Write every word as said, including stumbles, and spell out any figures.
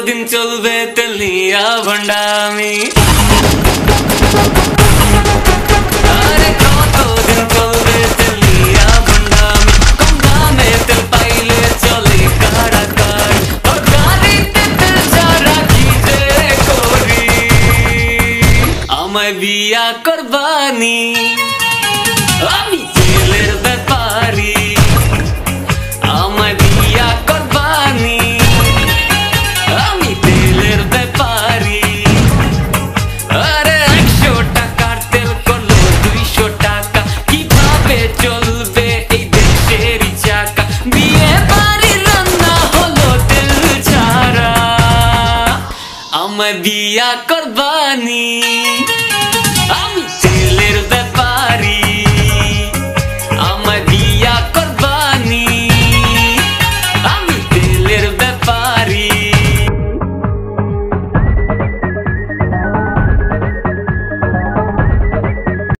কতদিন চলবে তেলিয়া ভণ্ডামি? আরে কতদিন চলবে তেলিয়া ভণ্ডামি? কম দামে তেল পাইলে চলে কারাকার। ও গাড়িতে তেল ছাড়া কি যে করি? আমায় বিয়া করবানি, আমি তেলের ব্যাপারী। আমায় বিয়া করবানি, আমি তেলের ব্যাপারী। আরে একশো টাকার তেল করলো দুইশো টাকা, কিভাবে চলবে এই দেশের চাকা? বিয়ে বাড়ি রান্না হলো তেল ছাড়া, আমায় বিয়া করবানি।